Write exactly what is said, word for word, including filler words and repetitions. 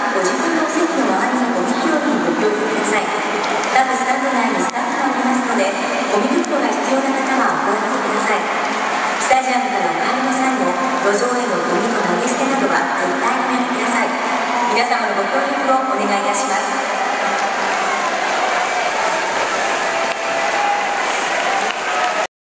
ご自分の席の周りのゴミ拾いにご協力ください。各スタンド内にスタッフがおりますので、ゴミ袋が必要な方はお声掛けください。スタジアムからお帰りの際も、路上へのゴミの投げ捨てなどは絶対にやめてください。皆様のご協力をお願いいたします。